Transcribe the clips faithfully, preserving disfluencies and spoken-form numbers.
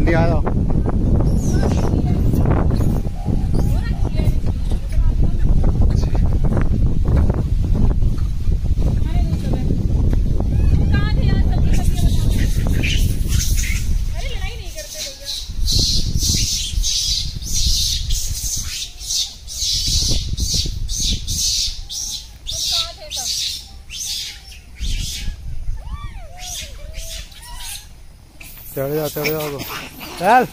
जल्दी आ जाओ। चढ़ जा चढ़ जाओ तो चल।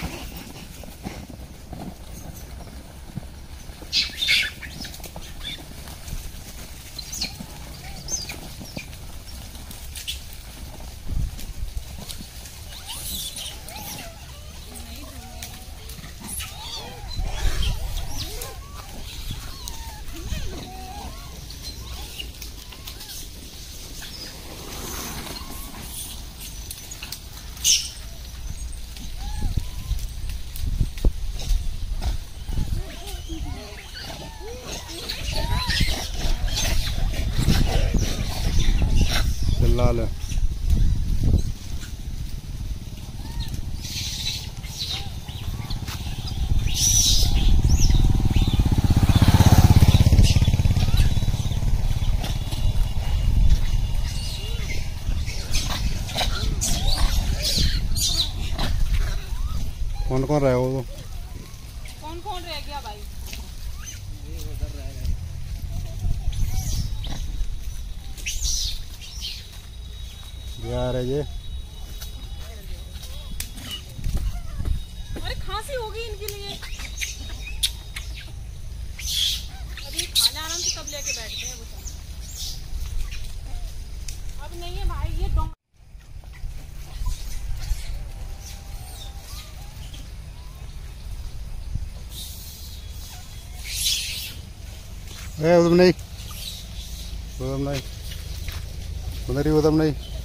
लाल है। कौन कौन रहे हो? कौन कौन रह गया भाई? यार ये अरे खांसी होगी इनके लिए। अभी खाना आराम से सब लेके बैठते हैं वो सब। अब नहीं है भाई ये डोंग। ए उधम नहीं उधम नहीं उधर ही उधम नहीं।